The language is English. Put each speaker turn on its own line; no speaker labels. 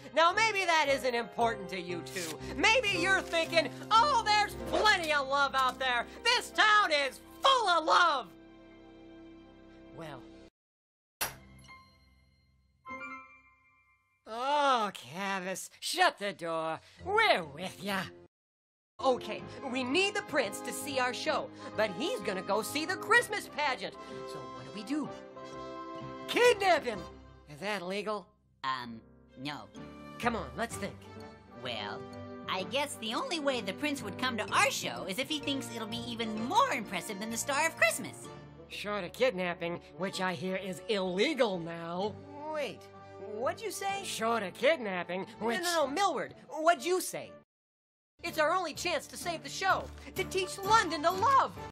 Now, maybe that isn't important to you two. Maybe you're thinking, oh, there's plenty of love out there. This town is full of love. Well. Oh, Cavis, shut the door. We're with ya. Okay, we need the prince to see our show, but he's gonna go see the Christmas pageant. So what do? Kidnap him! Is that legal?
No.
Come on, let's think.
Well, I guess the only way the prince would come to our show is if he thinks it'll be even more impressive than the Star of Christmas.
Short of kidnapping, which I hear is illegal now. Wait, what'd you say? Short of kidnapping, which... No, Millward, what'd you say? It's our only chance to save the show, to teach London to love.